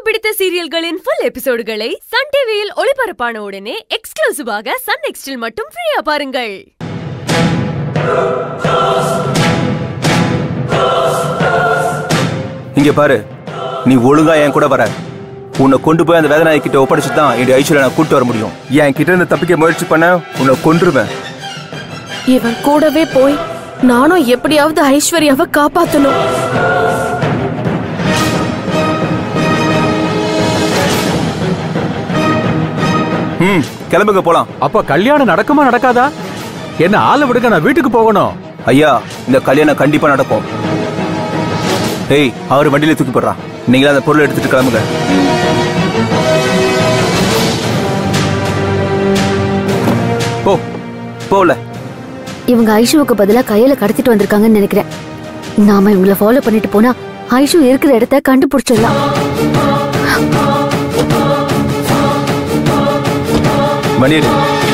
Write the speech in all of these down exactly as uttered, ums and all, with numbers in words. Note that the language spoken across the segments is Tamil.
பிடித்த சீரியல்களின் full எபிசோடுகளை Sun T V-யில் ஒளிபரப்பான உடனே எக்ஸ்க்ளூசிவாக Sun N X T-ல் மட்டும் ஃப்ரீயா பாருங்கள். இங்க பாரு, நீ ஒழுங்கா என் கூட வர. உன்னை கொண்டு போய் அந்த வேதனாய் கிட்ட ஒப்படைச்சு தான் என் ஐஸ்வர்யா நான் கூட்டு வர முடியும். என் கிட்ட இருந்து தப்பிக்க முயற்சி பண்ண உன்னை கொன்றுவேன். இவன் கூடவே போய் நானும் எப்படியாவது ஐஸ்வர்யாவை காப்பாத்தணும். ம், கிளம்புங்க போலாம். அப்ப கல்யாணம் நடக்குமா நடக்காதா? என்ன ஆளை விடுங்க, நான் வீட்டுக்கு போகணும். ஐயா, இந்த கல்யாணம் கண்டிப்பா நடக்கும். ஏய், அவரு வண்டியில தூக்கி போடுறான். நீங்களா அந்த பொருளை எடுத்துட்டு கிளம்புங்க. போ போல. இவங்க ஐஷுவுக்கு பதிலா கையில கடத்திட்டு வந்திருக்காங்கன்னு நினைக்கிறேன். நாம இவங்களை ஃபாலோ பண்ணிட்டு போனா ஐஷு இருக்கிற இடத்த கண்டுபிடிச்சிடலாம். மணியடி,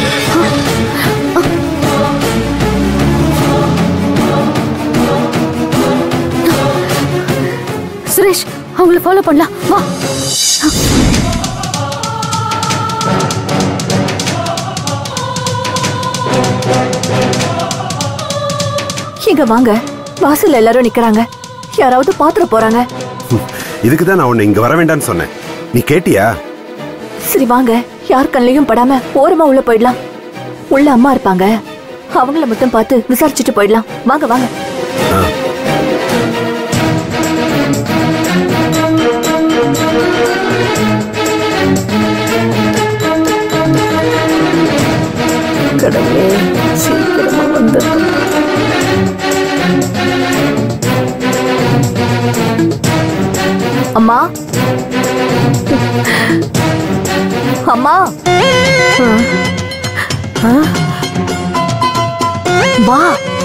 சுரேஷ், அவங்கள ஃபாலோ பண்ணலாம். வா. இங்க வாங்க, வாசல் எல்லாரும் நிக்கிறாங்க. யாராவது பாத்துற போறாங்க. இதுக்கு தான் நான் உன்னை இங்க வர வேண்டாம்னு சொன்னேன். நீ கேட்டியா? சரி வாங்க, யார் கண்ணையும் படாம ஓரமா உள்ள போயிடலாம். உள்ள அம்மா இருப்பாங்க, அவங்கள மட்டும் பார்த்து விசாரிச்சுட்டு போயிடலாம். வாங்க வாங்க. கடவுளே, சீக்கிரமா வந்து. அம்மா, அம்மா, வா.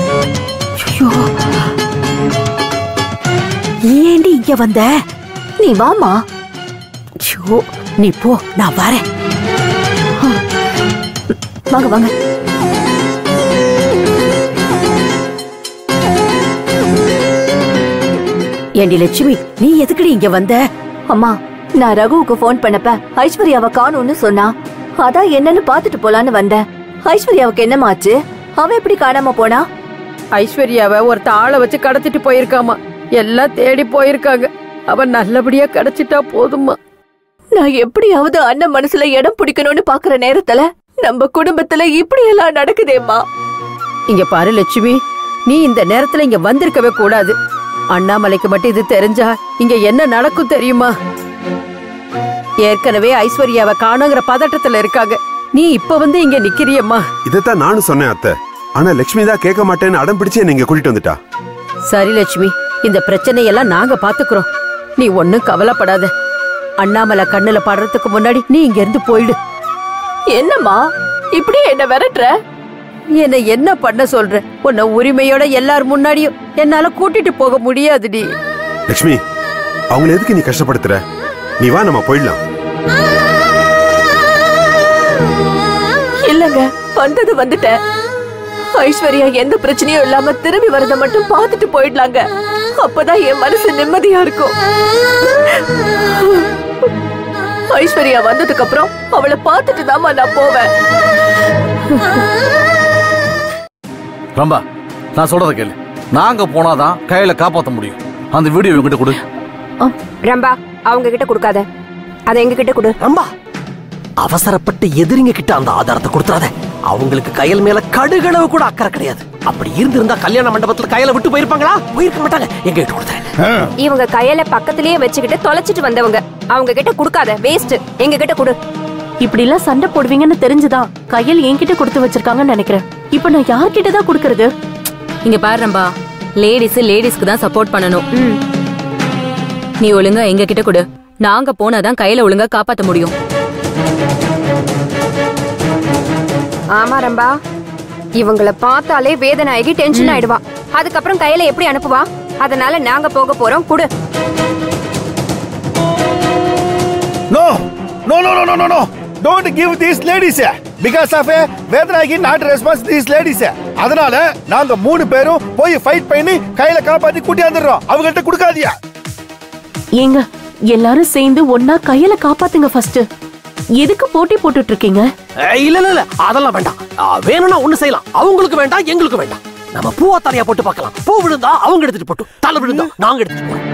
ஏண்டி இங்க வந்த? நீ வாமா. நீ போ, நான் வரேன். வாங்க வாங்க. ஏண்டி லட்சுமி, நீ எதுக்குடி இங்க வந்த? அம்மா, நான் ரகுவுக்கு போன் பண்ணப்ப ஐஸ்வர்யாவை காணும்னு சொன்னா, அதான் என்னன்னு பாத்துட்டு போலான்னு வந்தேன். ஐஸ்வர்யாவுக்கு என்னமாச்சு? அவ எப்படி காணாம போனா? ஐஸ்வர்யாவை ஒரு தாளை வச்சு கடத்திட்டு போயிருக்காமா. எல்லாம் தேடி போயிருக்காங்க. அவன் நல்லபடியா கிடைச்சிட்டா போதுமா. நான் எப்படியாவது அண்ணன் மனசுல இடம் பிடிக்கணும்னு பாக்குற நேரத்துல நம்ம குடும்பத்துல இப்படி எல்லாம் நடக்குதேம்மா. இங்க பாரு லட்சுமி, நீ இந்த நேரத்துல இங்க வந்திருக்கவே கூடாது. அண்ணாமலைக்கு மட்டும் இது தெரிஞ்சா இங்க என்ன நடக்கும் தெரியுமா? ஏற்கனவே ஐஸ்வர்யாவை காணுங்கிற பதட்டத்துல இருக்காங்க. நீ இப்ப வந்து இங்க நிக்கிறியம்மா. இதைத்தான் நானும் சொன்னேன் அத்தை. ஆனா லட்சுமி தான் கேட்க மாட்டேன்னு அடம் பிடிச்சு நீங்க கூட்டிட்டு வந்துட்டா. சரி லட்சுமி, இந்த பிரச்சனையெல்லாம் நாங்க பாத்துக்கிறோம். நீ ஒண்ணும் கவலைப்படாத. அண்ணாமலை கண்ணுல படுறதுக்கு முன்னாடி நீ இங்க இருந்து போயிடு. என்னம்மா இப்படி என்ன விரட்டுற? என்ன என்ன பண்ண சொல்ற? உன்னை உரிமையோட எல்லார் முன்னாடியும் என்னால கூட்டிட்டு போக முடியாதுடி. லட்சுமி, அவங்களை எதுக்கு நீ கஷ்டப்படுத்துற? நீ வா, நம்ம போயிடலாம். இல்லங்க, வந்தது வந்துட்டேன். ஐஸ்வர்யா எந்த பிரச்சனையும் இல்லாம திரும்பி வரத மட்டும் பார்த்துட்டு போயிடலாங்க. அப்பதான் என் மனசு நிம்மதியா இருக்கும். ஐஸ்வர்யா வந்ததுக்கு அப்புறம் அவளை பார்த்துட்டு தாமா நான் போவேன். ரம்பா, நான் சொல்றத கேளு. நாங்க போனாதான் கையில காப்பாத்த முடியும். அந்த வீடியோ என்கிட்ட கொடு. ரம்பா, அவங்க கிட்ட கொடுக்காத, அதை எங்க கிட்ட கொடு. ரம்பா, அவசரப்பட்டு எதிரிங்க கிட்ட அந்த ஆதாரத்தை கொடுத்துறாத. அவங்களுக்கு கையல் மேல கடுகளவு கூட அக்கறை கிடையாது. அப்படி இருந்திருந்தா கல்யாண மண்டபத்துல கையில விட்டு போயிருப்பாங்களா? போயிருக்க மாட்டாங்க. எங்க கிட்ட கொடுத்தேன். இவங்க கையில பக்கத்திலேயே வச்சுக்கிட்டு தொலைச்சிட்டு வந்தவங்க. அவங்க கிட்ட கொடுக்காத, வேஸ்ட். எங்க கிட்ட கொடு. இப்படி எல்லாம் சண்டை போடுவீங்கன்னு தெரிஞ்சுதான் கையில் என்கிட்ட கொடுத்து வச்சிருக்காங்கன்னு நினைக்கிறேன். இப்ப நான் யார்கிட்ட தான் கொடுக்கறது? இங்க பாரு ரம்பா, லேடிஸ் லேடிஸ்க்கு தான் சப்போர்ட் பண்ணணும். நீ ஒழுங்கா எங்க கிட்ட கொடு. நாங்க போனாதான் கையில ஒழுங்கா காப்பாத்த முடியும். ஆமா ரம்பா, இவங்கள பார்த்தாலே வேதனாகி டென்ஷன் ஆயிடுவா. அதுக்கப்புறம் கையில எப்படி அனுப்புவா? அதனால நாங்க போக போறோம். குடு. No, no, no, no, no, no. Don't give these ladies. Because of a வேதனாகி not response these ladies. அதனால நாங்க மூணு பேரும் போய் ஃபைட் பண்ணி கையில காப்பாத்தி கூட்டி வந்துறோம். அவங்கள்ட்ட கொடுக்காதியா? ஏங்க, எல்லாரும் சேர்ந்து ஒன்னா கையில காப்பாத்துங்க ஃபர்ஸ்ட். எதுக்கு போட்டி போட்டுட்டு இருக்கீங்க? இல்ல இல்ல இல்ல அதெல்லாம் வேண்டாம். வேணும்னா ஒண்ணு செய்யலாம். அவங்களுக்கு வேண்டாம், எங்களுக்கு வேண்டாம். நம்ம பூவா தலையா போட்டு பார்க்கலாம். பூ விழுந்தா அவங்க எடுத்துட்டு போட்டும், தலை விழுந்தா நாங்க எடுத்துட்டு போறோம்.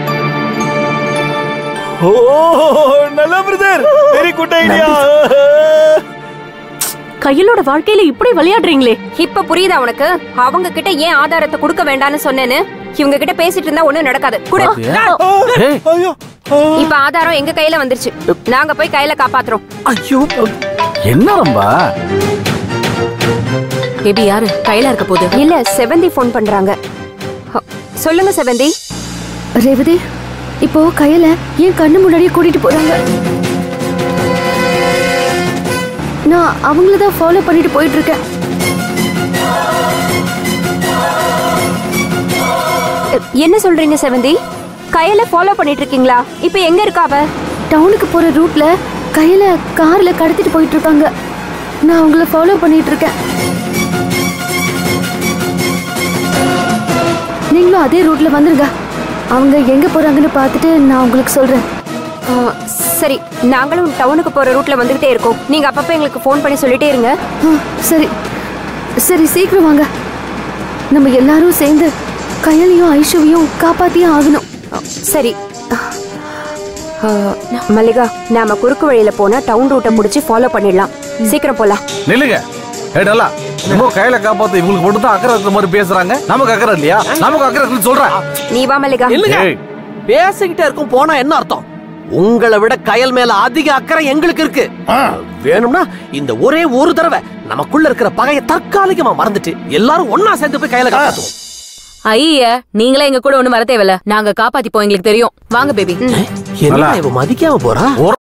ஓ நல்ல பிரதர், வெரி குட் ஐடியா. கையிலோட வாழ்க்கையில இப்படி விளையாடுறீங்களே. இப்ப புரியுதா உனக்கு? அவங்க கிட்ட ஏன் ஆதாரத்தை கொடுக்க வேண்டாம்னு சொன்னேன்னு? இவங்க கிட்ட பேசிட்டு இருந்தா ஒண்ணும் நடக்காது. குடு. இப்ப ஆதாரம் எங்க கையில வந்துருச்சு. நாங்க போய் கையில காப்பாத்துறோம். ஐயோ என்ன ரம்பா? பேபி யாரு கையில இருக்க போது? இல்ல செவந்தி போன் பண்றாங்க. சொல்லுங்க செவந்தி. ரேவதி இப்போ கையில என் கண்ணு முன்னாடியே கூட்டிட்டு போறாங்க. நான் அவங்கள தான் ஃபாலோ பண்ணிட்டு போயிட்டு இருக்கேன். என்ன சொல்றீங்க செவந்தி? கையில ஃபாலோ பண்ணிட்டு இருக்கீங்களா? இப்ப எங்க இருக்கா அவ? டவுனுக்கு போற ரூட்ல கையில கார்ல கடத்திட்டு போயிட்டு இருக்காங்க. நான் அவங்கள ஃபாலோ பண்ணிட்டு இருக்கேன். நீங்களும் அதே ரூட்ல வந்துருங்க. அவங்க எங்க போறாங்கன்னு பார்த்துட்டு நான் உங்களுக்கு சொல்றேன். சரி, நாங்களும் டவுனுக்கு போற ரூட்ல வந்துகிட்டே இருக்கோம். நீங்க அப்பப்ப எங்களுக்கு போன் பண்ணி சொல்லிட்டே இருங்க. சரி சரி சீக்கிரம் வாங்க. நம்ம எல்லாரும் சேர்ந்து கையிலையும் ஐஷுவையும் காப்பாத்தியே ஆகணும். சரி மல்லிகா, நாம குறுக்கு வழியில போனா டவுன் ரூட்டை முடிச்சு ஃபாலோ பண்ணிடலாம். சீக்கிரம் போலாம். நில்லுங்க. ஏடா நம்ம கையில காப்பாத்த இவங்களுக்கு மட்டும் தான் அக்கறை இருக்கிற மாதிரி பேசுறாங்க. நமக்கு அக்கறை இல்லையா? நமக்கு அக்கறை இருக்குன்னு சொல்றேன். நீ வா மல்லிகா. பேசிக்கிட்டே இருக்கும் போனா என்ன அர்த்தம்? உங்களை விட கயல் மேல அதிக அக்கறை எங்களுக்கு இருக்கு. வேணும்னா இந்த ஒரே ஒரு தடவை நமக்குள்ள இருக்கிற பகையை தற்காலிகமா மறந்துட்டு எல்லாரும் ஒன்னா சேர்ந்து போய் கையில காப்பாத்துவோம். ஐய நீங்களே எங்க கூட ஒண்ணு வர தேவையில்ல. நாங்க காப்பாத்திப்போம், எங்களுக்கு தெரியும். வாங்க பேபி. என்ன இவ மதிக்காம போறா?